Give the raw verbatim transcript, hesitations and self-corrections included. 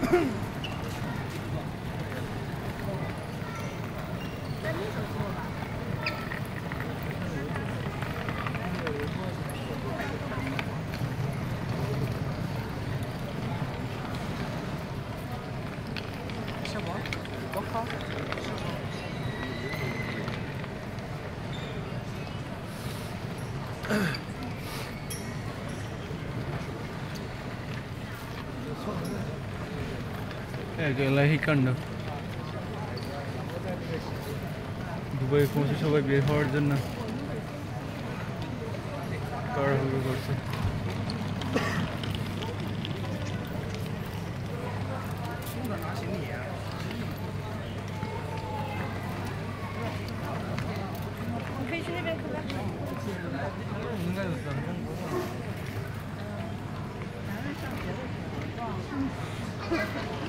什么？我靠！ এগুলাই কাণ্ড দুবাই পৌঁছে সবাই বের হওয়ার জন্য তাড়াহুড়ো করছে 你可以去那边看看。 应该有三中国。